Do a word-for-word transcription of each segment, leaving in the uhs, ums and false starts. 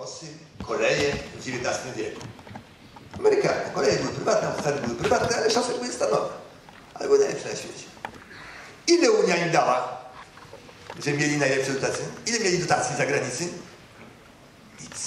mosty, koleje w dziewiętnastym wieku. Amerykanie. Koleje były prywatne, autostrady były prywatne, ale szosy były stanowe. Ale były najlepsze na świecie. Ile Unia im dała, że mieli najlepsze dotacje? Ile mieli dotacji za granicą? Nic.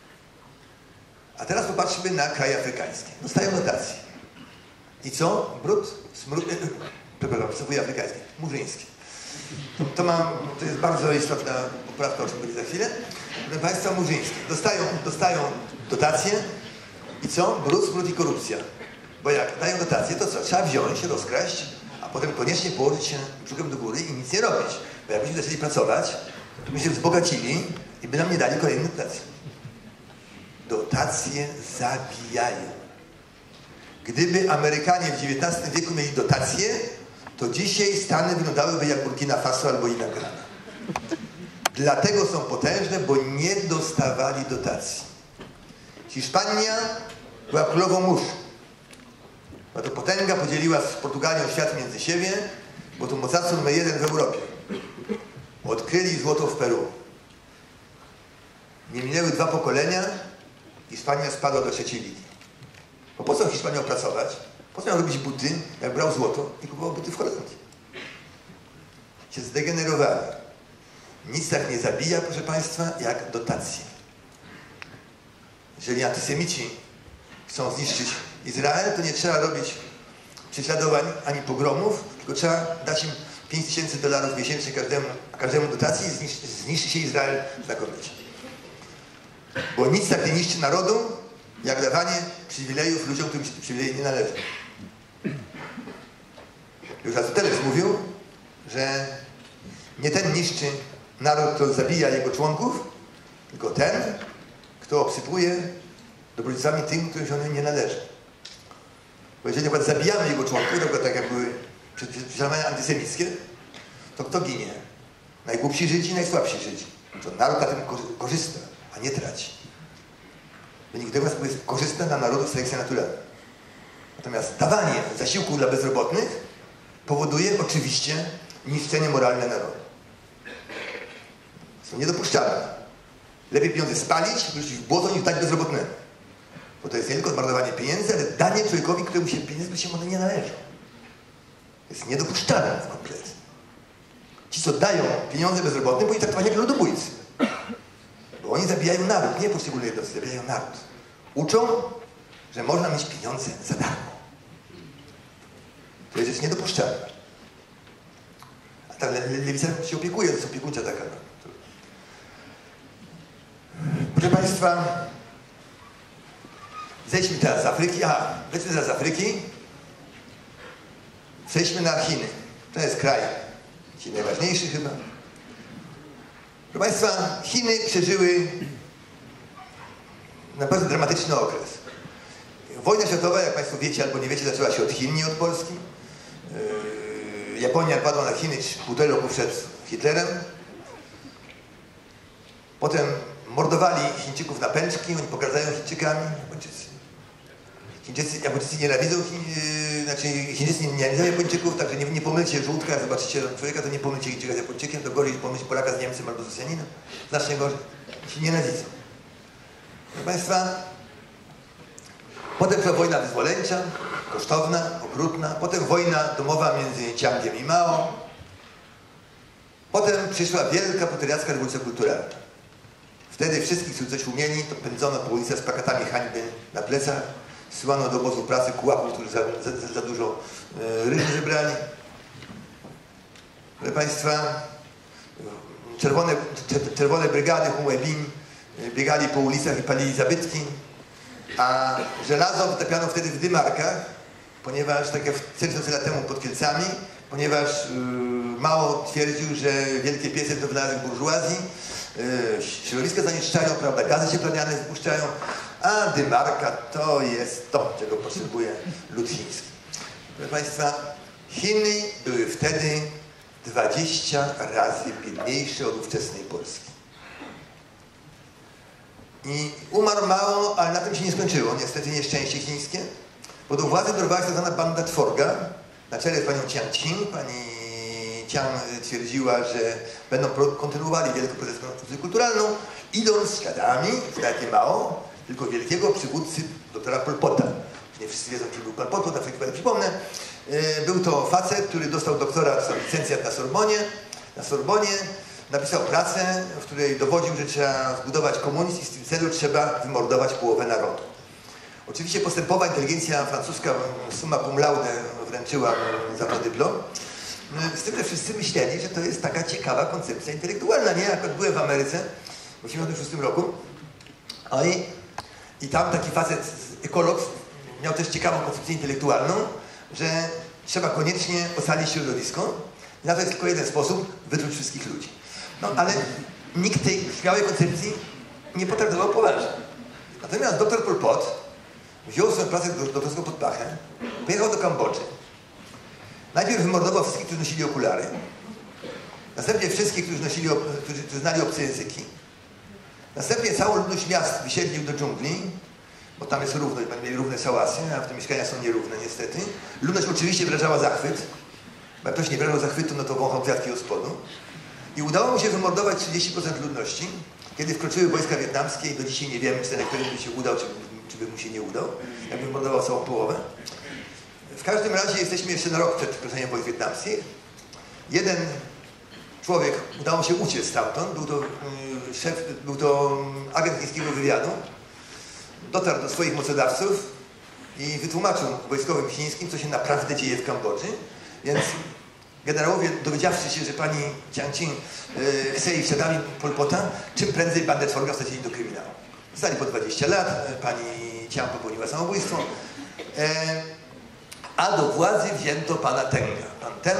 A teraz popatrzmy na kraje afrykańskie. Dostają dotacje. I co? Brud? Smród? Przepraszam, przysłowuje afrykańskie. Murzyńskie. To, to, mam, to jest bardzo istotna poprawka, o czym będzie za chwilę. Proszę Państwa, murzyńskie. Dostają, dostają dotacje i co? Brud, smród i korupcja. Bo jak dają dotacje, to co? Trzeba wziąć, rozkraść, a potem koniecznie położyć się brzuchem do góry i nic nie robić. Bo jakbyśmy zaczęli pracować, to by się wzbogacili i by nam nie dali kolejne dotacje. Dotacje zabijają. Gdyby Amerykanie w dziewiętnastym wieku mieli dotacje, to dzisiaj Stany wyglądałyby jak Burkina Faso albo inna grana. Dlatego są potężne, bo nie dostawali dotacji. Hiszpania była królową mórz. Bo to potęga podzieliła z Portugalią świat między siebie, bo to mocarstwo numer jeden w Europie. Odkryli złoto w Peru. Nie minęły dwa pokolenia, Hiszpania spadła do trzeciej ligi. Bo po co Hiszpanią pracować? Po co miał robić buty, jak brał złoto i kupował buty w Holandii? Się zdegenerowali. Nic tak nie zabija, proszę Państwa, jak dotacje. Jeżeli antysemici chcą zniszczyć Izrael, to nie trzeba robić prześladowań ani pogromów, tylko trzeba dać im pięć tysięcy dolarów miesięcznie każdemu, każdemu dotacji i zniszczy, zniszczy się Izrael znakomicie. Bo nic tak nie niszczy narodu, jak dawanie przywilejów ludziom, którym się te przywileje nie należą. Już Arystoteles mówił, że nie ten niszczy naród, kto zabija jego członków, tylko ten, kto obsypuje dobrodziejstwami tym, którym się one nie należą. Bo jeżeli na przykład zabijamy jego członków, na przykład tak jak były prześladowania antysemickie, to kto ginie? Najgłupsi Żydzi, najsłabsi Żydzi. To naród na tym korzysta, a nie traci. Wynik tego jest korzystne dla narodu selekcja naturalna. Natomiast dawanie zasiłków dla bezrobotnych powoduje oczywiście niszczenie moralne narodu. Są niedopuszczalne. Lepiej pieniądze spalić, wrzucić w błoto, niż dać bezrobotnemu. Bo to jest nie tylko zmarnowanie pieniędzy, ale danie człowiekowi, któremu się pieniądze się one nie należą. To jest niedopuszczalne kompletnie. Ci, co dają pieniądze bezrobotnym, byli traktowani jak ludobójcy. Bo oni zabijają naród, nie poszczególne jednostki, zabijają naród. Uczą, że można mieć pieniądze za darmo. To jest rzecz niedopuszczalna. A ta le lewica się opiekuje, to jest opiekuńcza taka. Proszę Państwa, zejdźmy teraz z Afryki. Aha, zejdźmy teraz z Afryki. Przejdźmy na Chiny. To jest kraj dzisiaj najważniejszy chyba. Proszę Państwa, Chiny przeżyły naprawdę dramatyczny okres. Wojna światowa, jak Państwo wiecie albo nie wiecie, zaczęła się od Chin, nie od Polski. Yy, Japonia padła na Chiny półtora roku przed Hitlerem. Potem mordowali Chińczyków na pęczki, oni pogardzają Chińczykami, Japończycy. Chińczycy, Japończycy nienawidzą, Chin, yy, znaczy Chińczycy nie nienawidzą Japończyków, także nie, nie pomylcie żółtka, jak zobaczycie człowieka, to nie pomylcie Chińczyka z Japończykiem, to gorzej pomylić Polaka z Niemcem albo z Rosjaninem. Znacznie gorzej. Się nienawidzą. Proszę Państwa, potem trwa wojna wyzwoleńcza, kosztowna, okrutna, potem wojna domowa między Chiangiem i Mao. Potem przyszła wielka proletariacka rewolucja kulturalna. Wtedy wszystkich, którzy coś umieli, to pędzono po ulicach z plakatami hańby na plecach, zsyłano do obozu pracy kułapów, którzy za, za, za dużo e, ryży zebrali. Proszę Państwa, czerwone, czerwone brygady Humuebin biegali po ulicach i palili zabytki, a żelazo wytapiano wtedy w dymarkach, ponieważ, tak jak cztery tysiące lat temu pod Kielcami, ponieważ yy, Mao twierdził, że wielkie piece to wynalazek burżuazji, yy, środowiska zanieczyszczają, prawda, gazy cieplarniane spuszczają, a dymarka to jest to, czego potrzebuje lud chiński. Proszę Państwa, Chiny były wtedy dwadzieścia razy biedniejsze od ówczesnej Polski. I umarł Mao, ale na tym się nie skończyło, niestety nieszczęście chińskie, bo do władzy dorwała się tak zwana banda Tworga, na czele z panią Jiang Qing. Pani Cian twierdziła, że będą kontynuowali wielką protestę kulturalną, idąc śladami, nawet nie mało, tylko wielkiego przywódcy doktora Pol Pota. Nie wszyscy wiedzą, kim był pan Pol Pot, na przykład przypomnę. Był to facet, który dostał doktorat, licencjat na Sorbonie. Na Sorbonie napisał pracę, w której dowodził, że trzeba zbudować komunizm i w tym celu trzeba wymordować połowę narodu. Oczywiście postępowa inteligencja francuska summa cum laude wręczyła za to dyplom. Z tym, że wszyscy myśleli, że to jest taka ciekawa koncepcja intelektualna. Nie, jak byłem w Ameryce w osiemdziesiątym szóstym roku i, i tam taki facet, ekolog, miał też ciekawą koncepcję intelektualną, że trzeba koniecznie ocalić środowisko i na to jest tylko jeden sposób, wyczuć wszystkich ludzi. No ale nikt tej śmiałej koncepcji nie potraktował poważnie. Natomiast doktor Pol Pot wziął swoją pracę doktorską pod pachę, pojechał do Kambodży. Najpierw wymordował wszystkich, którzy nosili okulary. Następnie wszystkich, którzy, nosili, którzy, którzy znali obce języki. Następnie całą ludność miast wysiedlił do dżungli, bo tam jest równość, będą mieli równe szałasy, a w te mieszkania są nierówne niestety. Ludność oczywiście wyrażała zachwyt, bo jak ktoś nie wyrażał zachwytu, no to wąchał kwiatki od spodu. I udało mu się wymordować trzydzieści procent ludności. Kiedy wkroczyły wojska wietnamskie i do dzisiaj nie wiemy, czy ten którym by się udał, czy, czy by mu się nie udał, jakby wymordował całą połowę. W każdym razie jesteśmy jeszcze na rok przed wkroczeniem wojsk wietnamskich. Jeden człowiek udało się uciec stamtąd, był to yy, szef, był to agent chińskiego wywiadu. Dotarł do swoich mocodawców i wytłumaczył wojskowym chińskim, co się naprawdę dzieje w Kambodży. Więc generałowie, dowiedziawszy się, że pani Chiang Ching yy, chce ich śladami Pol Pota, czym prędzej bandę Tworga wsadzili do kryminału. Zostali po dwadzieścia lat, pani Chiang popełniła samobójstwo. Yy, a do władzy wzięto pana Tenga. Pan Ten,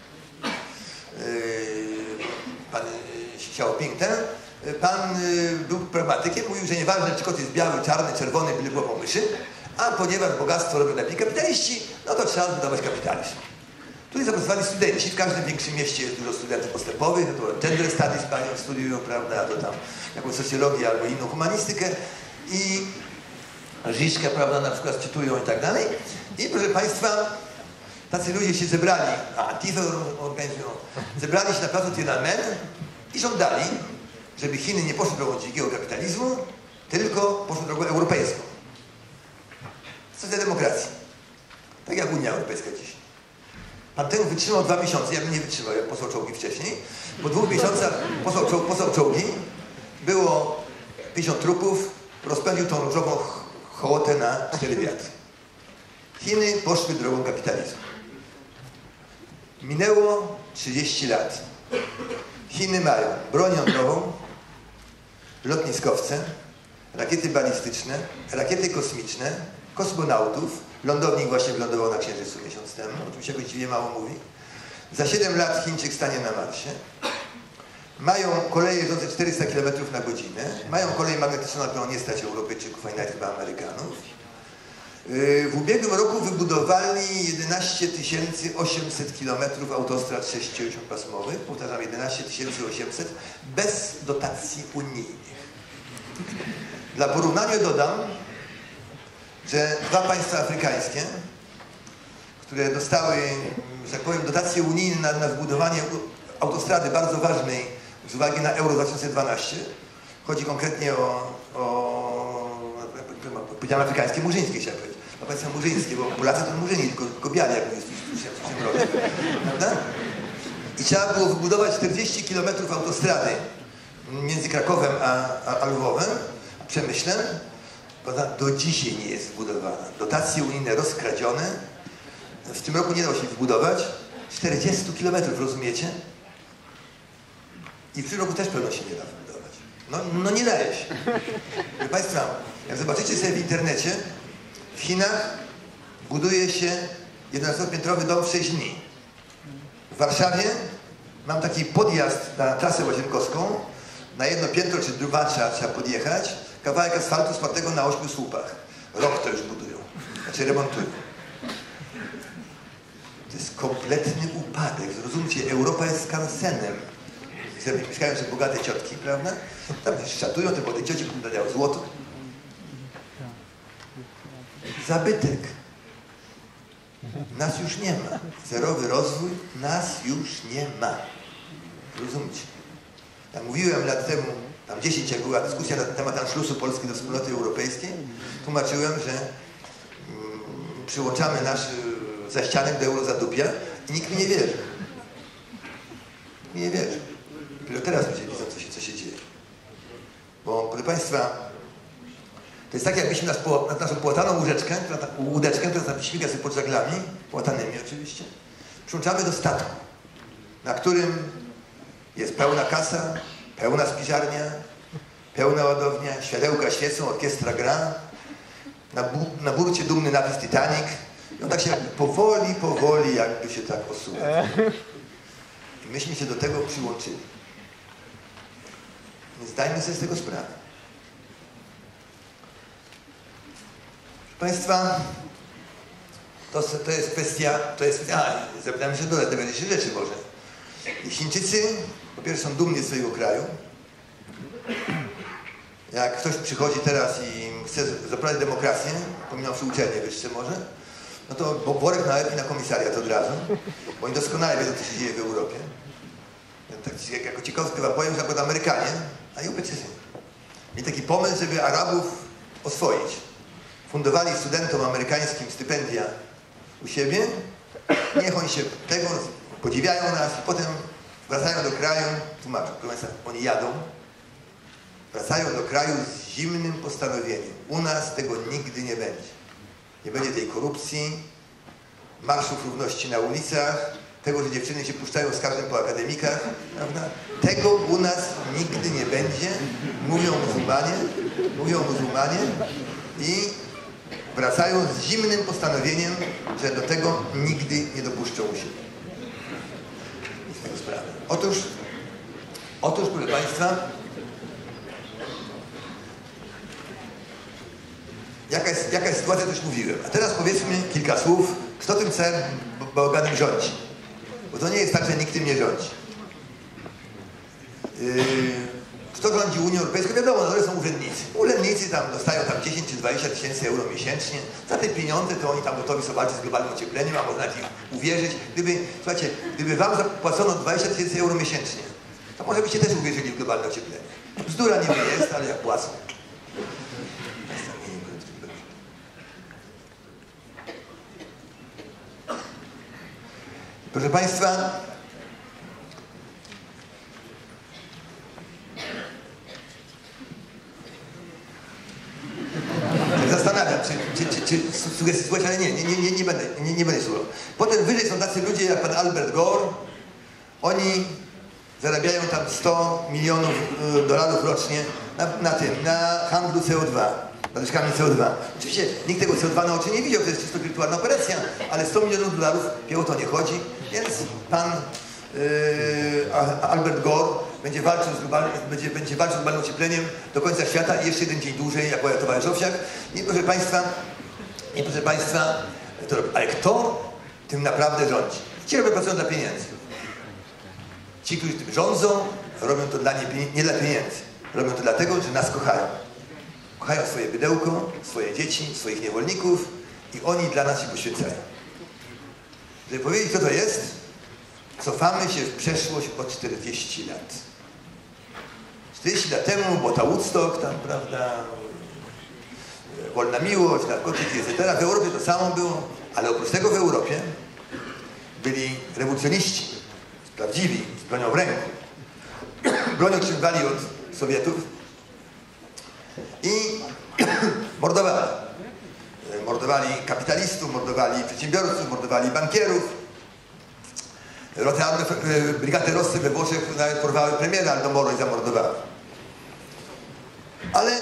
yy, pan Xiaoping Ten, pan yy, był pragmatykiem, mówił, że nieważne, czy kot jest biały, czarny, czerwony, byle głową myszy, a ponieważ bogactwo robią lepiej kapitaliści, no to trzeba zbudować kapitalizm. Tutaj zapracowali studenci, w każdym większym mieście jest dużo studentów postępowych, to gender studies panią studiują, prawda, a to tam jakąś socjologię albo inną humanistykę i Żyszkę, prawda, na przykład czytują i tak dalej. I proszę państwa, tacy ludzie się zebrali, a Antifę organizują, zebrali się na placu Tiananmen i żądali, żeby Chiny nie poszły drogą dzikiego kapitalizmu, tylko poszły drogą europejską. Socjaldemokracji. Tak jak Unia Europejska dziś. Pan ten wytrzymał dwa miesiące, ja bym nie wytrzymał, jak posłał czołgi wcześniej. Po dwóch miesiącach posłał, czoł, posłał czołgi, było pięćdziesiąt trupów, rozpędził tą różową hołotę na cztery wiatry. Chiny poszły drogą kapitalizmu. Minęło trzydzieści lat. Chiny mają broń jądrową, lotniskowce, rakiety balistyczne, rakiety kosmiczne, kosmonautów. Lądownik właśnie wylądował na Księżycu miesiąc temu, o czym się go dziwnie mało mówi. Za siedem lat Chińczyk stanie na Marsie. Mają koleje jeżdżące czterysta kilometrów na godzinę. Mają kolej magnetyczną, na którą nie stać Europejczyków, a nawet chyba Amerykanów. W ubiegłym roku wybudowali jedenaście tysięcy osiemset kilometrów autostrad sześciodziesięciopasmowych. Powtarzam, jedenaście tysięcy osiemset bez dotacji unijnych. Dla porównania dodam, że dwa państwa afrykańskie, które dostały, że tak powiem, dotacje unijne na, na zbudowanie autostrady bardzo ważnej z uwagi na Euro dwa tysiące dwanaście, chodzi konkretnie o, o powiedziałem afrykańskie, murzyńskie chciałem powiedzieć, no państwa murzyńskie, bo Polacy to murzyni, tylko, tylko biali, jak jest w tym roku, prawda? I trzeba było wybudować czterdzieści kilometrów autostrady między Krakowem a, a, a Lwowem, Przemyślem. Ona do dzisiaj nie jest zbudowana. Dotacje unijne rozkradzione. W tym roku nie dało się zbudować. czterdzieści kilometrów, rozumiecie? I w tym roku też pewno się nie da wybudować. No, no nie daje się. Proszę państwa, jak zobaczycie sobie w internecie, w Chinach buduje się jedenastopiętrowy dom w sześć dni. W Warszawie mam taki podjazd na trasę łazienkowską. Na jedno piętro czy dwa trzeba, trzeba podjechać. Kawałek asfaltu spartego na ośmiu słupach. Rok to już budują. Znaczy remontują. To jest kompletny upadek. Zrozumcie, Europa jest skansenem. Mieszkają sobie bogate ciotki, prawda? Tam się szatują, te młode cioci dają złoto. Zabytek. Nas już nie ma. Zerowy rozwój nas już nie ma. Rozumiecie? Ja mówiłem lat temu, tam dziesięć, jak była dyskusja na temat anszlusu Polski do Wspólnoty Europejskiej, tłumaczyłem, że mm, przyłączamy nasz zaścianek do eurozadupia i nikt mi nie wierzy. Nikt mi nie wierzy. Dopiero teraz ludzie widzą, co się, co się dzieje. Bo, proszę Państwa, to jest tak, jakbyśmy nas po, na naszą płataną łódeczkę, która, łódeczkę, która tam śmiga sobie pod żaglami, płatanymi oczywiście, przyłączamy do statku, na którym jest pełna kasa, pełna spiżarnia, pełna ładownia, światełka świecą, orkiestra gra, na, bu na burcie dumny napis Titanic i on tak się jakby powoli, powoli jakby się tak osuwa. I myśmy się do tego przyłączyli. Więc zdajmy sobie z tego sprawę. Proszę Państwa, to, to jest kwestia, to jest, a, zapytałem się dodać, dowiedzę się rzeczy może. Chińczycy, po pierwsze, są dumni z swojego kraju. Jak ktoś przychodzi teraz i chce zaprowadzić demokrację, pominąwszy uczelnie wyższe może, no to worek na i na komisariat od razu, bo oni doskonale wiedzą, co się dzieje w Europie. Ja tak jako ciekawostkę wam powiem, że akurat Amerykanie, a i Europejczycy, mieli taki pomysł, żeby Arabów oswoić. Fundowali studentom amerykańskim stypendia u siebie, niech oni się tego podziwiają nas i potem wracają do kraju, tłumaczę, oni jadą, wracają do kraju z zimnym postanowieniem. U nas tego nigdy nie będzie. Nie będzie tej korupcji, marszów równości na ulicach, tego, że dziewczyny się puszczają z każdym po akademikach, prawda? Tego u nas nigdy nie będzie, mówią muzułmanie, mówią muzułmanie i wracają z zimnym postanowieniem, że do tego nigdy nie dopuszczą się. Z tego sprawy. Otóż, otóż, proszę Państwa, jaka jest, jaka jest sytuacja, to już mówiłem. A teraz powiedzmy kilka słów, kto tym całym bałaganem rządzi. Bo to nie jest tak, że nikt tym nie rządzi. Yy, kto rządzi Unią Europejską? Wiadomo, no to są urzędnicy. Urzędnicy tam dostają tam dziesięć czy dwadzieścia tysięcy euro miesięcznie. Za te pieniądze to oni tam gotowi są walczyć z globalnym ociepleniem, a można ich uwierzyć. Gdyby, słuchajcie, gdyby wam zapłacono dwadzieścia tysięcy euro miesięcznie, to może byście też uwierzyli w globalne ocieplenie. Bzdura niby jest, ale jak płacą. Proszę Państwa, zastanawiam, czy, czy, czy, czy sugestie słuchać, ale nie, nie, nie, nie będę, nie, nie będę słuchał. Potem wyżej są tacy ludzie jak pan Albert Gore. Oni zarabiają tam sto milionów dolarów rocznie na, na tym, na handlu C O dwa. Nadwyżkami C O dwa. Oczywiście nikt tego C O dwa na oczy nie widział, to jest czysto wirtualna operacja, ale sto milionów dolarów o to nie chodzi, więc pan yy, Albert Gore będzie walczył, z globalnym, będzie, będzie walczył z globalnym ociepleniem do końca świata i jeszcze jeden dzień dłużej, jak moja towarzysz Owsiak. I proszę Państwa, i proszę Państwa, to, ale kto tym naprawdę rządzi? Ci robią pracują dla pieniędzy. Ci, którzy tym rządzą, robią to dla nie, nie dla pieniędzy. Robią to dlatego, że nas kochają. Kochają swoje bydełko, swoje dzieci, swoich niewolników i oni dla nas się poświęcają. Żeby powiedzieć, kto to jest, cofamy się w przeszłość o czterdzieści lat. czterdzieści lat temu było ta Woodstock, tam, prawda, wolna miłość, narkotyki, et cetera. W Europie to samo było, ale oprócz tego w Europie byli rewolucjoniści, prawdziwi, z bronią w ręku. Broń otrzymywali od Sowietów i mordowali. Mordowali kapitalistów, mordowali przedsiębiorców, mordowali bankierów. Brygady Rossy we Włoszech nawet porwały premiera Aldo i zamordowały. Ale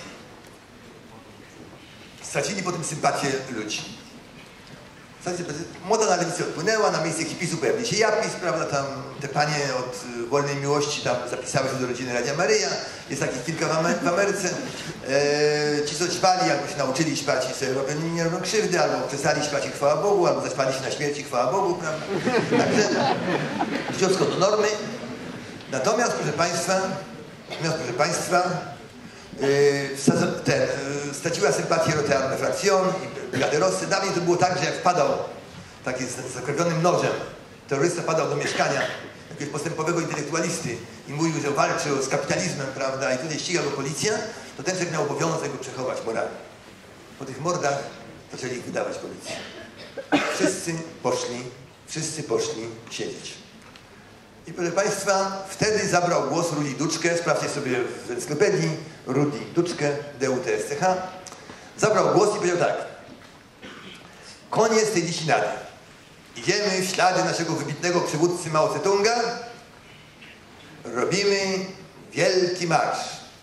stracili potem sympatię ludzi. Moda na lewicę odpłynęła, na miejsce hipisu pojawił się Japis, prawda, tam te panie od wolnej miłości tam zapisały się do rodziny Radia Maryja, jest takich kilka w, Amery w Ameryce. Eee, ci, co ćpali, albo się nauczyli ćpać i sobie robią, nie robią krzywdy, albo przestali ćpać i chwała Bogu, albo zaćpali się na śmierci, chwała Bogu, prawda. Także dziecko do normy. Natomiast, proszę Państwa, natomiast, proszę Państwa, Yy, ten, yy, straciła sympatię Rotearne Fraktion i Brigady Rossy. Dawniej to było tak, że jak wpadał taki z zakrwawionym nożem, terrorysta padał do mieszkania jakiegoś postępowego intelektualisty i mówił, że walczy z kapitalizmem, prawda, i tutaj ściga go policja, to ten człowiek miał obowiązek go przechować moralnie. Po tych mordach zaczęli ich wydawać policji. Wszyscy poszli, wszyscy poszli siedzieć. I proszę Państwa, wtedy zabrał głos Rudi Dutschke, sprawdźcie sobie w encyklopedii, Rudi Dutschke, D U T S C H, zabrał głos i powiedział tak: koniec tej dzicinady. Idziemy w ślady naszego wybitnego przywódcy Mao Tse-tunga, robimy wielki marsz.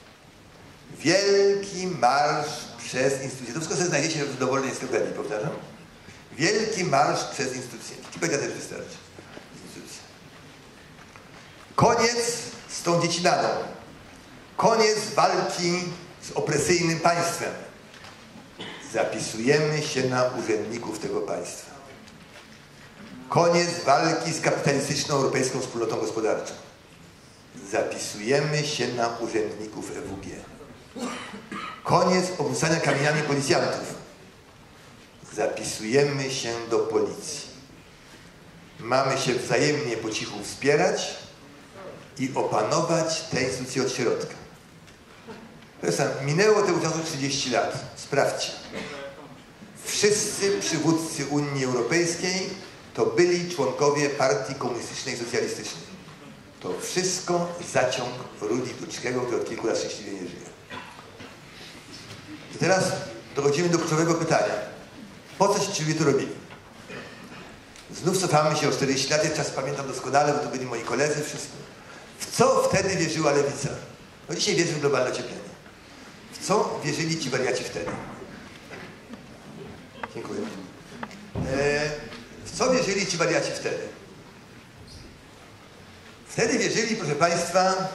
Wielki marsz przez instytucje. To wszystko sobie znajdziecie w dowolnej encyklopedii, powtarzam. Wielki marsz przez instytucje. Wikipedia też wystarczy. Instytucje. Koniec z tą dziecinadą. Koniec walki z opresyjnym państwem. Zapisujemy się na urzędników tego państwa. Koniec walki z kapitalistyczną europejską wspólnotą gospodarczą. Zapisujemy się na urzędników E W G. Koniec obrzucania kamieniami policjantów. Zapisujemy się do policji. Mamy się wzajemnie po cichu wspierać i opanować te instytucje od środka. Zresztą minęło tego czasu trzydzieści lat. Sprawdźcie. Wszyscy przywódcy Unii Europejskiej to byli członkowie partii komunistycznej i socjalistycznej. To wszystko zaciąg Rudi Dutschkego, który od kilku lat szczęśliwie nie żyje. I teraz dochodzimy do kluczowego pytania. Po co ci ludzie to robili? Znów cofamy się o czterdzieści lat, ja czas pamiętam doskonale, bo to byli moi koledzy, wszystko. W co wtedy wierzyła lewica? No dzisiaj wierzy w globalne ocieplenie. W co wierzyli ci wariaci wtedy? Dziękuję. E, w co wierzyli ci wariaci wtedy? Wtedy wierzyli, proszę Państwa,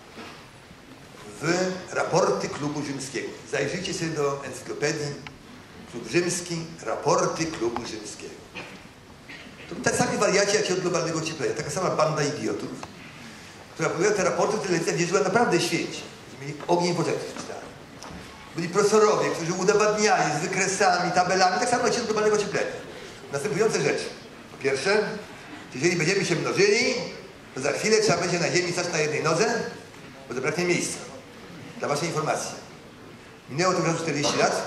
w raporty Klubu Rzymskiego. Zajrzyjcie sobie do encyklopedii Klub Rzymski, raporty Klubu Rzymskiego. To tak sami wariaci jak się od globalnego ocieplenia, taka sama banda idiotów, która powiedziała te raporty, które lewica wierzyła naprawdę święci. Mieli ogień w oczach, którzy czytali. Byli profesorowie, którzy udowadniali z wykresami, tabelami, tak samo jak się od globalnego ocieplenia. Następujące rzeczy. Po pierwsze, jeżeli będziemy się mnożyli, to za chwilę trzeba będzie na ziemi stać na jednej nodze, bo zabraknie miejsca. Dla waszej informacji. Minęło to już czterdzieści lat.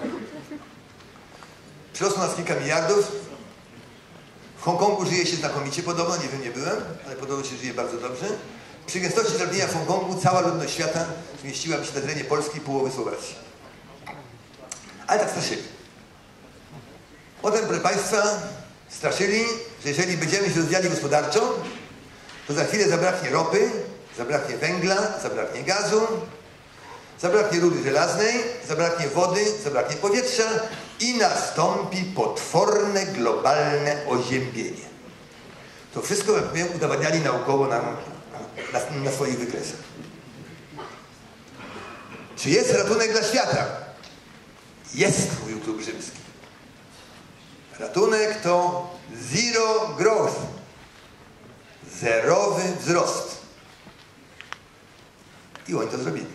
Przyrosło nas kilka miliardów. W Hongkongu żyje się znakomicie podobno, nie wiem, nie byłem, ale podobno się żyje bardzo dobrze. Przy gęstości zaludnienia w Hongkongu cała ludność świata zmieściłaby się na terenie Polski i połowy Słowacji. Ale tak straszyli. Potem, proszę Państwa, straszyli, że jeżeli będziemy się rozwijali gospodarczo, to za chwilę zabraknie ropy, zabraknie węgla, zabraknie gazu, zabraknie rudy żelaznej, zabraknie wody, zabraknie powietrza i nastąpi potworne globalne oziębienie. To wszystko, jak powiem, udowadniali naukowo nam na, na swoich wykresach. Czy jest ratunek dla świata? Jest, mówił Klub Rzymski. Ratunek to zero growth. Zerowy wzrost. I oni to zrobili.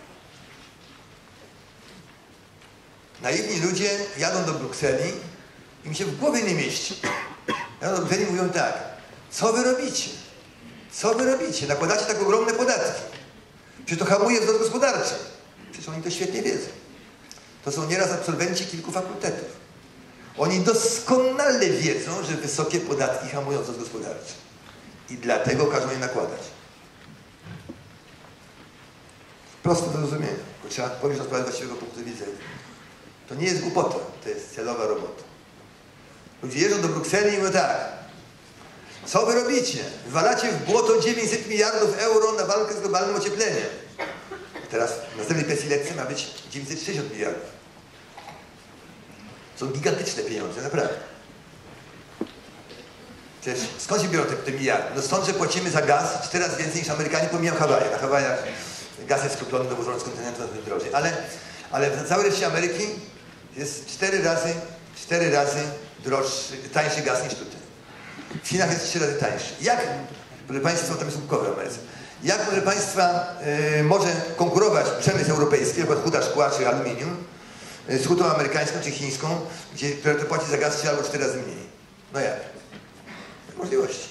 Naiwni ludzie jadą do Brukseli i mi się w głowie nie mieści. Jadą do Brukseli i mówią tak: co wy robicie? Co wy robicie? Nakładacie tak ogromne podatki. Przecież to hamuje wzrost gospodarczy. Przecież oni to świetnie wiedzą. To są nieraz absolwenci kilku fakultetów. Oni doskonale wiedzą, że wysokie podatki hamują wzrost gospodarczy. I dlatego każą je nakładać. Proste do zrozumienia, bo trzeba powiedzieć na sprawę właściwego punktu widzenia. To nie jest głupota, to jest celowa robota. Ludzie jeżdżą do Brukseli i mówią tak: co wy robicie? Wywalacie w błoto dziewięćset miliardów euro na walkę z globalnym ociepleniem. Teraz w następnej pensji letce ma być dziewięćset sześćdziesiąt miliardów. Są gigantyczne pieniądze, naprawdę. Przecież skąd się biorą te, te miliardy? No stąd, że płacimy za gaz cztery razy więcej niż Amerykanie, pomijam Hawaje. Na Hawajach gaz jest skupiony, dowożony z kontynentu, na tym drożej. Ale, ale w całej reszcie Ameryki jest cztery razy, cztery razy droższy, tańszy gaz niż tutaj. W Chinach jest trzy razy tańszy. Jak, proszę Państwa, tam jest łupkowe w Ameryce, jak, proszę Państwa, yy, może konkurować przemysł europejski, np. huta szkła czy aluminium, z hutą amerykańską czy chińską, gdzie, która to płaci za gaz trzy albo cztery razy mniej? No jak? Możliwości.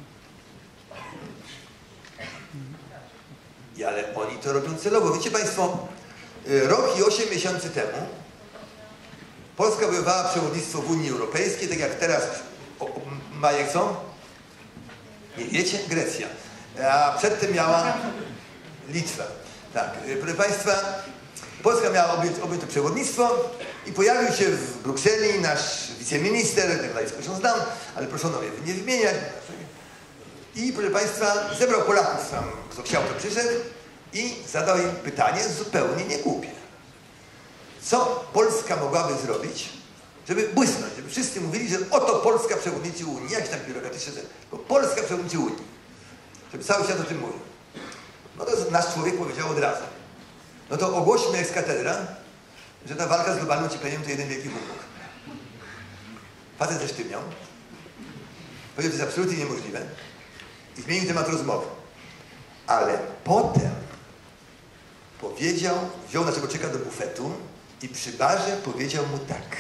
I ale oni to robią celowo. Wiecie Państwo, rok i osiem miesięcy temu Polska objęła przewodnictwo w Unii Europejskiej, tak jak teraz ma jak co? Nie wiecie? Grecja. A przedtem miała Litwa. Tak, proszę Państwa, Polska miała objąć, objąć to przewodnictwo i pojawił się w Brukseli nasz wiceminister, tak dalej skąd znam, ale proszono mnie nie wymieniać. I proszę Państwa, zebrał Polaków tam, kto chciał, to przyszedł i zadał im pytanie zupełnie niegłupie. Co Polska mogłaby zrobić, żeby błysnąć, żeby wszyscy mówili, że oto Polska przewodniczy Unii, jak się tam biurokratycznie, tylko Polska przewodniczy Unii. Żeby cały świat o tym mówił. No to nasz człowiek powiedział od razu. No to ogłośmy ex cathedra, że ta walka z globalnym ociepleniem to jeden wielki humbug. Facet zesztywniał. Powiedział, że to jest absolutnie niemożliwe. I zmienił temat rozmowy. Ale potem powiedział, wziął naszego czeka do bufetu i przy barze powiedział mu tak.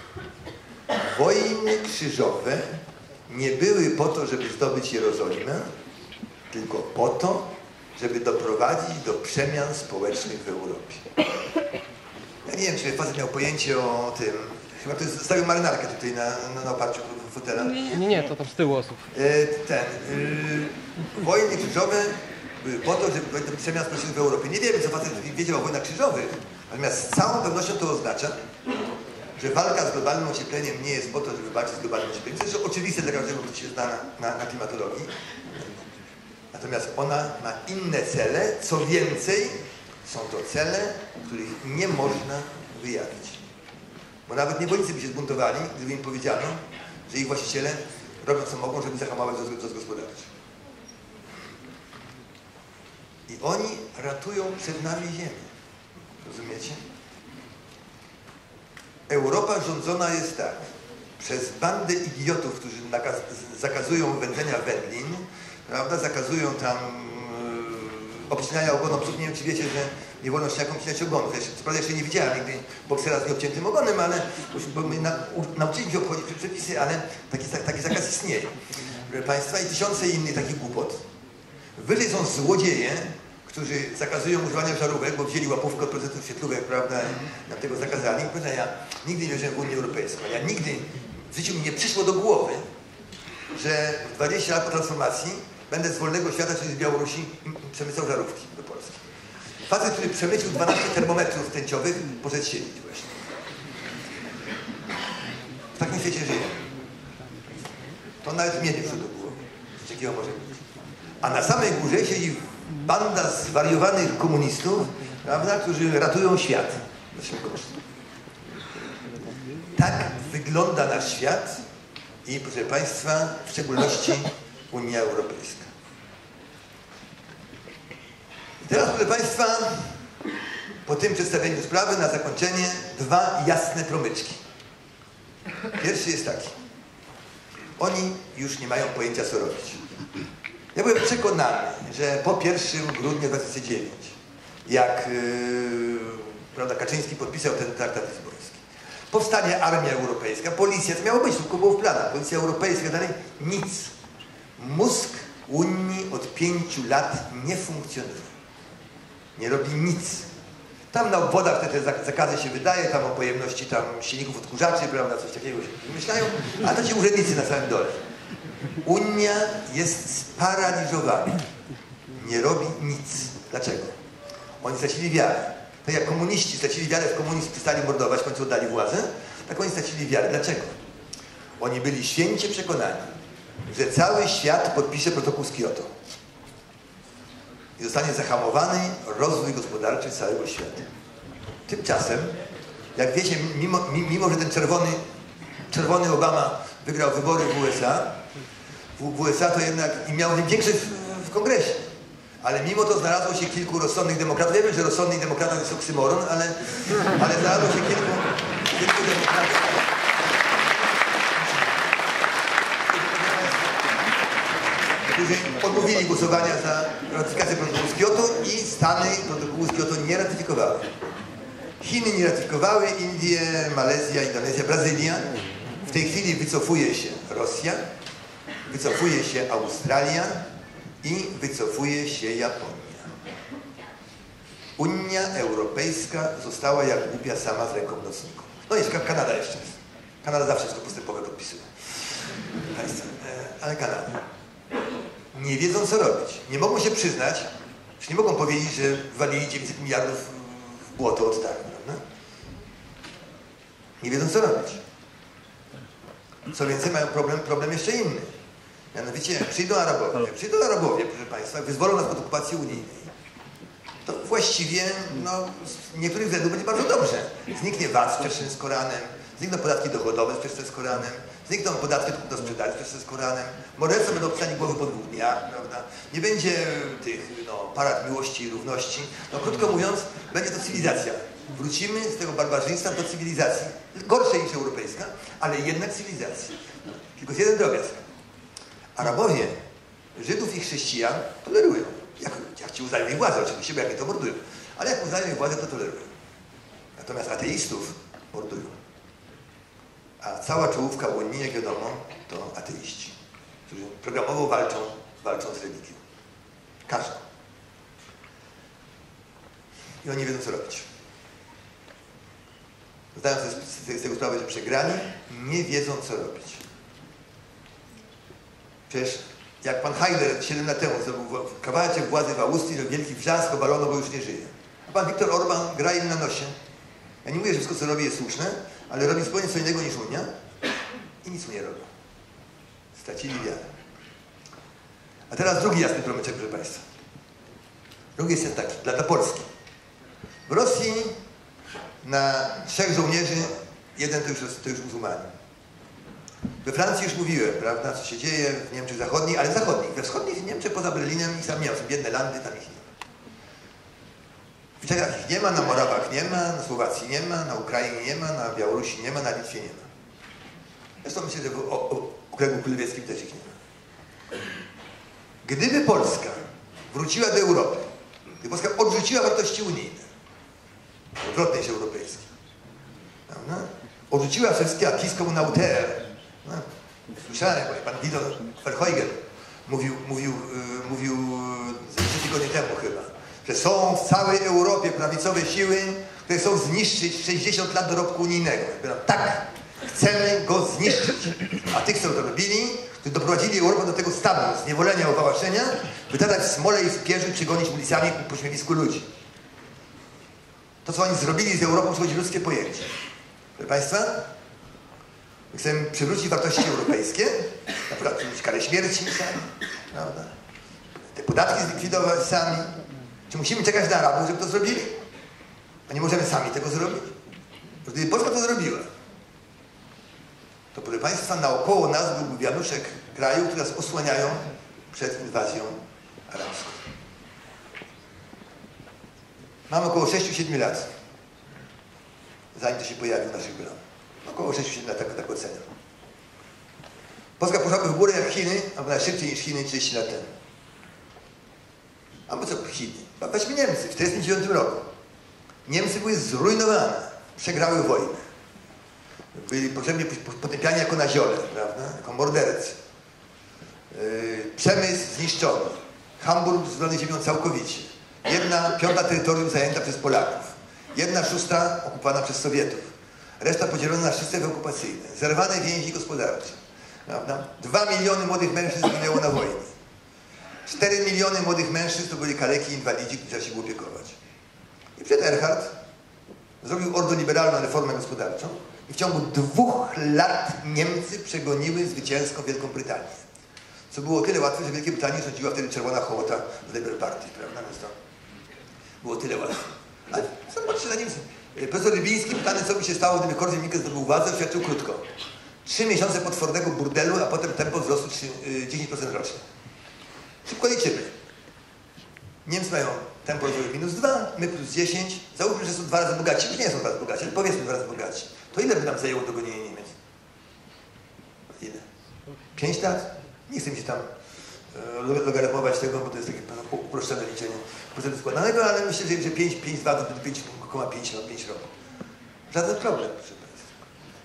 Wojny krzyżowe nie były po to, żeby zdobyć Jerozolimę, tylko po to, żeby doprowadzić do przemian społecznych w Europie. Ja nie wiem, czy facet miał pojęcie o tym. Chyba to jest, zostawił marynarkę tutaj na, na, na oparciu fotela. Nie, nie, to tam z tyłu osób. E, ten. Y, wojny krzyżowe były po to, żeby doprowadzić do przemian społecznych w Europie. Nie wiemy, co facet wiedział o wojnach krzyżowych, natomiast z całą pewnością to oznacza, że walka z globalnym ociepleniem nie jest po to, żeby walczyć z globalnym ociepleniem. To jest oczywiste dla każdego, kto się zna na, na, na klimatologii. Natomiast ona ma inne cele, co więcej, są to cele, których nie można wyjawić. Bo nawet niewolnicy by się zbuntowali, gdyby im powiedziano, że ich właściciele robią co mogą, żeby zahamować wzrost gospodarczy. I oni ratują przed nami ziemię. Rozumiecie? Europa rządzona jest tak, przez bandę idiotów, którzy nakaz, zakazują wędzenia wędlin, prawda, zakazują tam yy, obcinania ogonu. Nie wiem, czy wiecie, że nie wolno śniakom obcinać ogonów. Ja co prawda jeszcze nie widziałem nigdy boksera z nieobciętym ogonem, ale bo my na, u, nauczyliśmy się obchodzić przepisy, ale taki, taki zakaz istnieje. Proszę Państwa, i tysiące innych takich głupot. Wyżej są złodzieje, którzy zakazują używania żarówek, bo wzięli łapówkę od producentów świetlówek, prawda, i nam tego zakazali. Proszę, ja nigdy nie wierzyłem w Unię Europejską. Ja nigdy w życiu mi nie przyszło do głowy, że w dwadzieścia lat po transformacji będę z wolnego świata, czyli z Białorusi, przemycał żarówki do Polski. Facet, który przemycił dwanaście termometrów tęciowych, poszedł siedzieć właśnie. W takim świecie żyje. To nawet mnie nie przyszło do głowy. Z jakiego może być. A na samej górze siedzi banda zwariowanych komunistów, prawda, którzy ratują świat. Tak wygląda nasz świat i, proszę Państwa, w szczególności Unia Europejska. I teraz, proszę Państwa, po tym przedstawieniu sprawy na zakończenie dwa jasne promyczki. Pierwszy jest taki. Oni już nie mają pojęcia, co robić. Ja byłem przekonany, że po pierwszego grudnia dwa tysiące dziewiątego, jak yy, prawda, Kaczyński podpisał ten traktat lizboński, powstanie armia europejska, policja, to miało być, tylko było w planach, policja europejska, dalej, nic. Mózg Unii od pięciu lat nie funkcjonuje. Nie robi nic. Tam na obwodach te, te zakazy się wydaje, tam o pojemności tam silników odkurzaczy, prawda, coś takiego się wymyślają, a to ci urzędnicy na samym dole. Unia jest sparaliżowana. Nie robi nic. Dlaczego? Oni stracili wiarę. Tak jak komuniści stracili wiarę w komunizm, przestali mordować, w końcu oddali władzę, tak oni stracili wiarę. Dlaczego? Oni byli święcie przekonani, że cały świat podpisze protokół z Kioto i zostanie zahamowany rozwój gospodarczy całego świata. Tymczasem, jak wiecie, mimo, mimo że ten czerwony, czerwony Obama wygrał wybory w U S A, w, w U S A to jednak i miał większość w, w kongresie. Ale mimo to znalazło się kilku rozsądnych demokratów. Ja wiem, że rozsądnych demokratów jest oksymoron, ale, ale znalazło się kilku, kilku demokratów, którzy odmówili głosowania za ratyfikację protokołu z Kioto i Stany protokołu z Kioto nie ratyfikowały. Chiny nie ratyfikowały, Indie, Malezja, Indonezja, Brazylia. W tej chwili wycofuje się Rosja, wycofuje się Australia i wycofuje się Japonia. Unia Europejska została jak głupia sama z ręką nocników. No jest Kanada jeszcze jest. Kanada zawsze wszystko postępowe podpisuje. Ale Kanada. Nie wiedzą, co robić. Nie mogą się przyznać, że nie mogą powiedzieć, że walili dziewięćset miliardów w błoto od tak, prawda? Nie wiedzą, co robić. Co więcej, mają problem, problem jeszcze inny. Mianowicie, przyjdą Arabowie. Jak przyjdą Arabowie, proszę Państwa, wyzwolą nas pod okupację unijnej, to właściwie, no, z niektórych względów będzie bardzo dobrze. Zniknie V A T sprzeczny z Koranem, znikną podatki dochodowe sprzeczne z Koranem, znikną podatki do sprzedaży sprzeczne z Koranem, mordercy będą obstani głowy po dwóch dniach, prawda? Nie będzie tych, no, parad miłości i równości. No, krótko mówiąc, będzie to cywilizacja. Wrócimy z tego barbarzyństwa do cywilizacji. Gorszej niż europejska, ale jednak cywilizacji. Tylko jest jeden drobiazg. Arabowie Żydów i chrześcijan tolerują. Jak, jak ci uznają ich władzę oczywiście, bo jak nie to mordują. Ale jak uznają ich władzę, to tolerują. Natomiast ateistów mordują. A cała czołówka Unii, jak wiadomo, to ateiści, którzy programowo walczą, walczą z religią. Każdy. I oni nie wiedzą, co robić. Zdają sobie z tego sprawę, że przegrani, nie wiedzą, co robić. Przecież jak pan Haider siedem lat temu zdobył kawałeczek władzy w Austrii, że wielki wrzask obalono, bo już nie żyje. A pan Viktor Orban gra im na nosie. Ja nie mówię, że wszystko, co robi, jest słuszne, ale robi zupełnie co innego niż Unia i nic mu nie robi. Stracili wiarę. A teraz drugi jasny promyczek, proszę Państwa. Drugi jest taki, dla, dla Polski. W Rosji na trzech żołnierzy jeden to już, to już muzułmanie. We Francji już mówiłem, prawda, co się dzieje, w Niemczech zachodnich, ale zachodnich. We wschodnich Niemczech poza Berlinem i sam nie ma, są biedne landy, tam ich nie ma. W Czechach ich nie ma, na Morawach nie ma, na Słowacji nie ma, na Ukrainie nie ma, na Białorusi nie ma, na Litwie nie ma. Zresztą myślę, że w o, o, Okręgu Królewieckim też ich nie ma. Gdyby Polska wróciła do Europy, gdyby Polska odrzuciła wartości unijne, odwrotnej się europejskiej, prawda? Odrzuciła wszystkie acquis communautaire. No, słyszałem, pan Guido Verheugen mówił, mówił, yy, mówił ze trzy tygodnie temu chyba, że są w całej Europie prawicowe siły, które chcą zniszczyć sześćdziesiąt lat dorobku unijnego. Tak, chcemy go zniszczyć. A tych, co to robili, którzy doprowadzili Europę do tego stanu zniewolenia, owałaszenia, wydadać w smole i w pierzy, przygonić ulicami po śmiewisku ludzi. To, co oni zrobili z Europą, przychodzi ludzkie pojęcie. Proszę Państwa, my chcemy przywrócić wartości europejskie, na przykład przywrócić karę śmierci sami, prawda? Te podatki zlikwidować sami. Czy musimy czekać na Arabów, żeby to zrobili? A nie możemy sami tego zrobić? Bo gdyby Polska to zrobiła, to proszę Państwa, naokoło nas byłby wianuszek kraju, które nas osłaniają przed inwazją arabską. Mamy około sześć siedem lat, zanim to się pojawi w naszych bramach. Około sześć siedem lat, tak, tak oceniam. Polska poszłaby w górę jak Chiny, albo nawet szybciej niż Chiny trzydzieści lat temu. Albo co Chiny? Weźmy Niemcy w tysiąc dziewięćset czterdziestym dziewiątym roku. Niemcy były zrujnowane, przegrały wojnę. Byli potrzebnie potępiani jako naziole, prawda? Jako mordercy. Yy, przemysł zniszczony. Hamburg zbrany ziemią całkowicie. Jedna piąta terytorium zajęta przez Polaków. Jedna szósta okupowana przez Sowietów. Reszta podzielona na trzy strefy okupacyjne. Zerwane więzi gospodarcze. Prawda? Dwa miliony młodych mężczyzn zginęło na wojnie. Cztery miliony młodych mężczyzn to byli kaleki, inwalidzi, którzy trzeba się było opiekować. I przed Erhard zrobił ordoliberalną reformę gospodarczą i w ciągu dwóch lat Niemcy przegoniły zwycięską Wielką Brytanię. Co było o tyle łatwe, że w Wielkiej Brytanii rządziła wtedy czerwona hołota z Labour Party, prawda? Więc to było tyle łatwe. Ale zobaczcie na Niemcy. Profesor Rybiński, pytany, co by się stało, gdyby Korwin-Mikke zdobył władzę, świadczył krótko. Trzy miesiące potwornego burdelu, a potem tempo wzrostu dziesięć procent rocznie. Szybko liczymy. Niemcy mają tempo rozwoju minus dwa, my plus dziesięć. Załóżmy, że są dwa razy bogaci. Już nie są dwa razy bogaci, ale powiedzmy dwa razy bogaci. To ile by nam zajęło dogonienie Niemiec? Ile? Pięć lat? Nie chcę mi się tam e, logarytmować tego, bo to jest takie uproszczone liczenie procentu składanego, ale myślę, że pięć, pięć, dwa do pięć przecinek pięć roku. Żaden problem, proszę Państwa.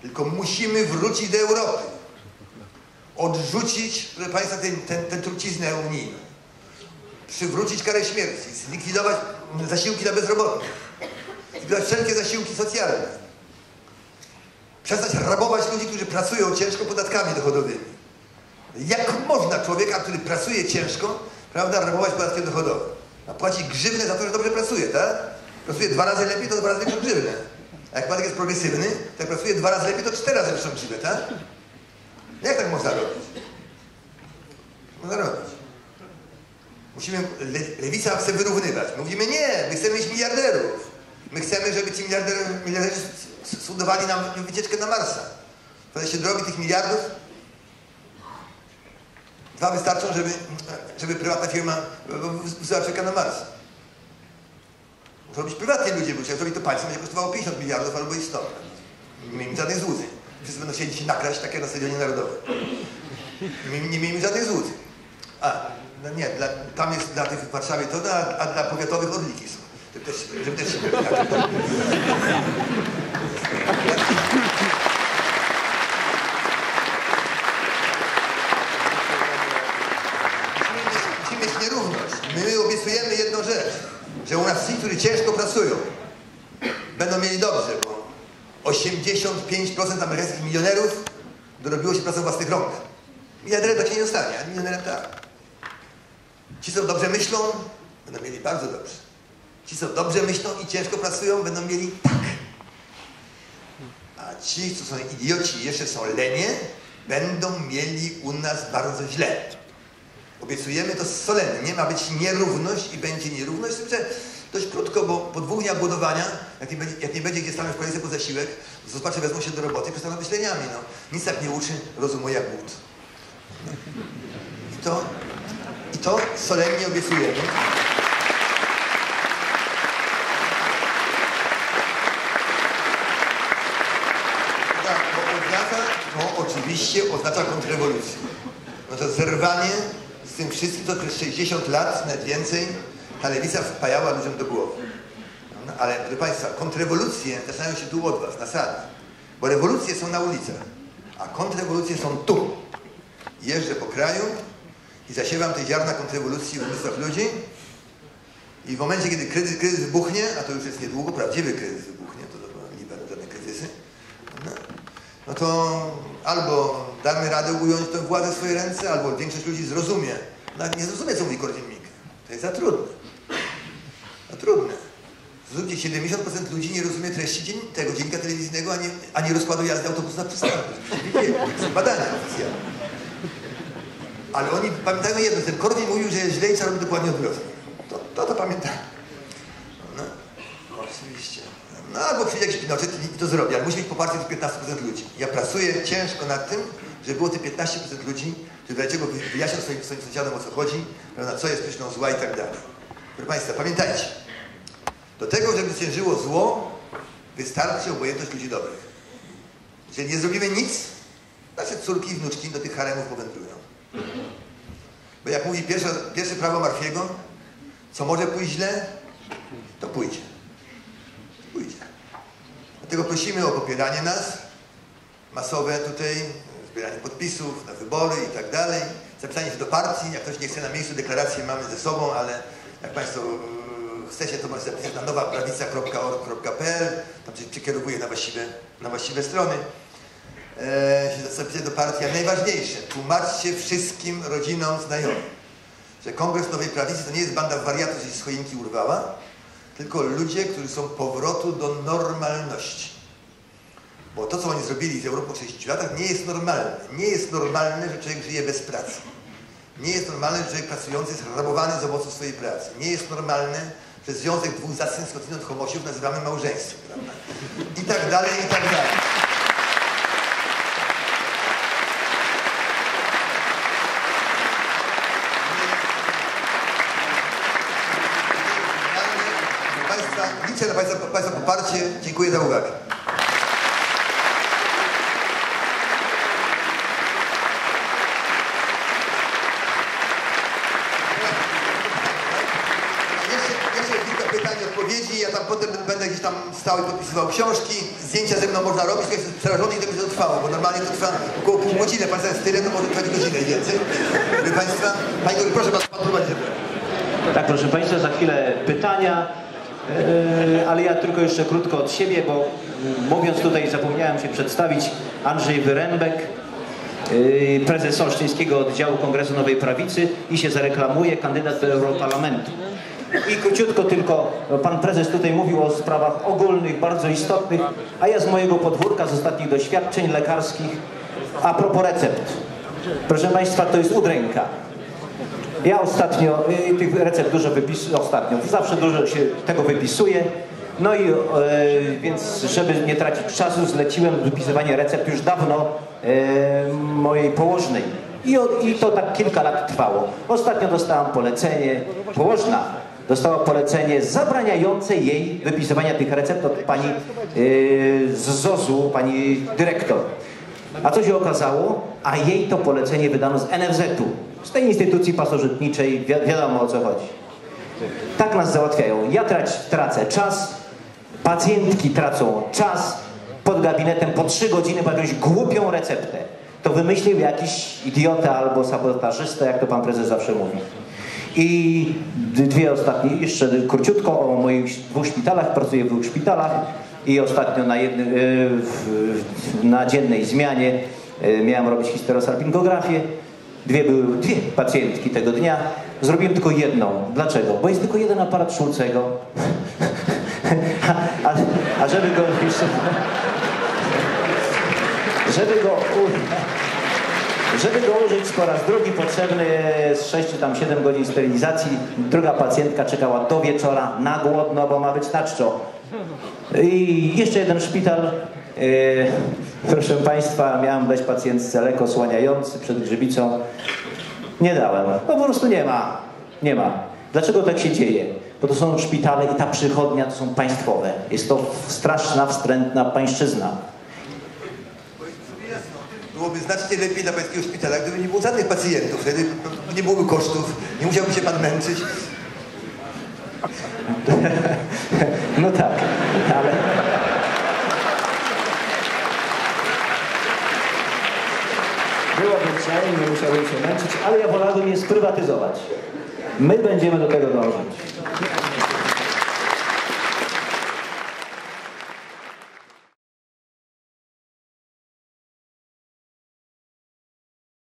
Tylko musimy wrócić do Europy. Odrzucić, proszę Państwa, ten, ten, ten truciznę unijną. Przywrócić karę śmierci, zlikwidować zasiłki dla bezrobotnych, zlikwidować wszelkie zasiłki socjalne. Przestać rabować ludzi, którzy pracują ciężko podatkami dochodowymi. Jak można człowieka, który pracuje ciężko, prawda, rabować podatkiem dochodowym? A płaci grzywnę za to, że dobrze pracuje, tak? Pracuje dwa razy lepiej, to dwa razy większą grzywnę. A jak podatek jest progresywny, to jak pracuje dwa razy lepiej, to cztery razy większą grzywnę, tak? Jak tak można robić? Można robić. Musimy, le, lewica chce wyrównywać. Mówimy nie, my chcemy mieć miliarderów. My chcemy, żeby ci miliarderzy, miliarderzy fundowali nam wycieczkę na Marsa. Poda się drogi tych miliardów. Dwa wystarczą, żeby, żeby prywatna firma wysłała czeka na Mars. Muszą robić prywatni ludzie, bo jak zrobi to państwo, będzie kosztowało pięćdziesiąt miliardów albo i sto. Nie miejmy żadnych złudzeń. Wszyscy będą siedzieć i nakraść, tak jak na Stadionie Narodowym. Nie, nie miejmy żadnych złudzeń. A, no nie, dla, tam jest dla tych w Warszawie to, a, a dla powiatowych odliki są. Żeby też, żeby też tak, tak. Musimy mieć nierówność. My obiecujemy jedną rzecz, że u nas ci, którzy ciężko pracują, będą mieli dobrze, bo osiemdziesiąt pięć procent amerykańskich milionerów dorobiło się pracą własnych rąk. Miliarderem tak się nie dostanie, a milionerem tak. Ci, co dobrze myślą, będą mieli bardzo dobrze. Ci, co dobrze myślą i ciężko pracują, będą mieli tak. A ci, co są idioci i jeszcze są lenie, będą mieli u nas bardzo źle. Obiecujemy to solennie, ma być nierówność i będzie nierówność, że dość krótko, bo po dwóch dniach głodowania, jak nie będzie, jak nie będzie gdzie stanąć w kolejce po zasiłek, zobaczę, wezmą się do roboty i przestaną myśleniami. No. Nic tak nie uczy rozumu jak głód. No. I to, i to solennie obiecujemy. Tak, bo oznacza, no oczywiście oznacza kontrrewolucję. No to zerwanie z tym wszystkim, to przez sześćdziesiąt lat, nawet więcej, ta lewica wpajała ludziom do głowy. No, ale, proszę Państwa, kontrrewolucje zaczynają się tu od Was, na sali. Bo rewolucje są na ulicach, a kontrrewolucje są tu. Jeżdżę po kraju i zasiewam te ziarna kontrrewolucji w umysłach ludzi i w momencie, kiedy kryzys, kryzys wybuchnie, a to już jest niedługo, prawdziwy kryzys wybuchnie, to nie będą żadne kryzysy, no, no to albo damy radę ująć tę władzę w swoje ręce, albo większość ludzi zrozumie. No, nie zrozumie, co mówi Korwin-Mikke. To jest za trudne. Za trudne. Zrozumcie, siedemdziesiąt procent ludzi nie rozumie treści dzien tego dziennika telewizyjnego, ani, ani rozkładu jazdy autobusu na przystanku. To są badania oficjalne. Ale oni pamiętają jedno, ten Korwin mówił, że źle i trzeba robić dokładnie odwrotnie. To to, to pamiętają. No, oczywiście. No albo przyjdzie jakiś Pinochet i to zrobi, ale musi mieć poparcie tych piętnaście procent ludzi. Ja pracuję ciężko nad tym, żeby było te piętnaście procent ludzi, żeby dlaczego wyjaśniał swoim, swoim sąsiadom, o co chodzi, prawda, co jest przyczyną zła i tak dalej. Proszę Państwa, pamiętajcie, do tego, żeby zwyciężyło zło, wystarczy obojętność ludzi dobrych. Jeżeli nie zrobimy nic, nasze córki i wnuczki do tych haremów powędrują. Bo jak mówi pierwsze, pierwsze prawo Murphy'ego, co może pójść źle, to pójdzie. Pójdzie. Dlatego prosimy o popieranie nas, masowe tutaj, zbieranie podpisów na wybory i tak dalej, zapisanie się do partii. Jak ktoś nie chce na miejscu, deklarację mamy ze sobą, ale jak Państwo chcecie, to możecie zapisać na nowa prawica kropka org kropka pe el, tam się przekierowuje na właściwe, na właściwe strony. E, się zapisać do partii, a najważniejsze, tłumaczcie wszystkim rodzinom, znajomym, że Kongres Nowej Prawicy to nie jest banda wariatów, że się z choinki urwała, tylko ludzie, którzy są powrotu do normalności. Bo to, co oni zrobili z Europą w sześćdziesięciu latach, nie jest normalne. Nie jest normalne, że człowiek żyje bez pracy. Nie jest normalne, że człowiek pracujący jest rabowany z owoców swojej pracy. Nie jest normalne, że związek dwóch zacnych skądinąd homosiów nazywamy małżeństwem. Prawda? I tak dalej, i tak dalej. Liczę na Państwa, Państwa poparcie. Dziękuję za uwagę. Jeszcze, jeszcze kilka pytań, odpowiedzi. Ja tam potem będę gdzieś tam stał i podpisywał książki, zdjęcia ze mną można robić, to jest przerażony i to by to trwało, bo normalnie to trwa około pół godziny, pan jest tyle, to może trwać godzinę i więcej. Proszę Państwa, Panie Górny, proszę Pan prowadzić. Tak, proszę Państwa, za chwilę pytania, yy, ale ja tylko jeszcze krótko od siebie, bo mówiąc tutaj zapomniałem się przedstawić. Andrzej Wyrembek, yy, prezes Olsztyńskiego Oddziału Kongresu Nowej Prawicy i się zareklamuje, kandydat do Europarlamentu. I króciutko tylko, pan prezes tutaj mówił o sprawach ogólnych, bardzo istotnych, a ja z mojego podwórka, z ostatnich doświadczeń lekarskich, a propos recept. Proszę Państwa, to jest udręka. Ja ostatnio, y, tych recept dużo wypisuję, ostatnio, zawsze dużo się tego wypisuje. No i y, więc, żeby nie tracić czasu, zleciłem wypisywanie recept już dawno y, mojej położnej. I, I to tak kilka lat trwało. Ostatnio dostałam polecenie, położna dostała polecenie zabraniające jej wypisywania tych recept od pani y, z zosu, pani dyrektor. A co się okazało? A jej to polecenie wydano z N F Z-u. Z tej instytucji pasożytniczej, wi wiadomo o co chodzi. Tak nas załatwiają. Ja trać, tracę czas, pacjentki tracą czas, pod gabinetem po trzy godziny po jakąś głupią receptę. To wymyślił jakiś idiota albo sabotażysta, jak to pan prezes zawsze mówi. I dwie ostatnie, jeszcze króciutko o moich dwóch szpitalach. Pracuję w dwóch szpitalach i ostatnio na, jednym, na dziennej zmianie miałem robić histerosalpingografię. Dwie były, dwie pacjentki tego dnia. Zrobiłem tylko jedną. Dlaczego? Bo jest tylko jeden aparat Szulcego. a, a, a żeby go żeby go żeby go użyć po raz drugi potrzebny jest sześć czy tam siedem godzin sterylizacji. Druga pacjentka czekała do wieczora na głodno, bo ma być na czczo. I jeszcze jeden szpital. Yy, proszę Państwa, miałem dać pacjentce lek osłaniający przed grzybicą. Nie dałem. No po prostu nie ma. Nie ma. Dlaczego tak się dzieje? Bo to są szpitale i ta przychodnia to są państwowe. Jest to straszna, wstrętna pańszczyzna. Byłoby znacznie lepiej dla pańskiego szpitala, gdyby nie było żadnych pacjentów. Wtedy nie byłoby kosztów, nie musiałby się pan męczyć. No tak, ale... Byłoby lżej, nie musiałbym się męczyć, ale ja wolałbym je sprywatyzować. My będziemy do tego dążyć.